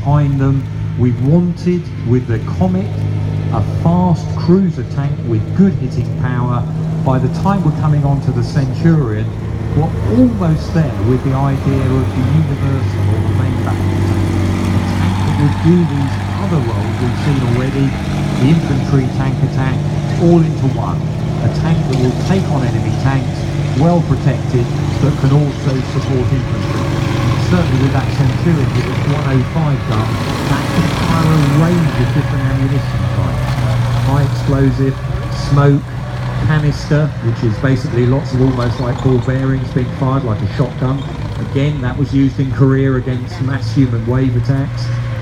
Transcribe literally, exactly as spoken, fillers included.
behind them. We wanted, with the Comet, a fast cruiser tank with good hitting power. By the time we're coming onto the Centurion, we're almost there with the idea of the Universal or the main battle tank. A tank that would do these other roles we've seen already, the infantry tank attack, all into one. A tank that will take on enemy tanks, well protected, but can also support infantry. Certainly with that Centurion with its one oh five gun, that can fire a range of different ammunition types. High explosive, smoke, canister, which is basically lots of almost like ball bearings being fired like a shotgun. Again, that was used in Korea against mass human wave attacks.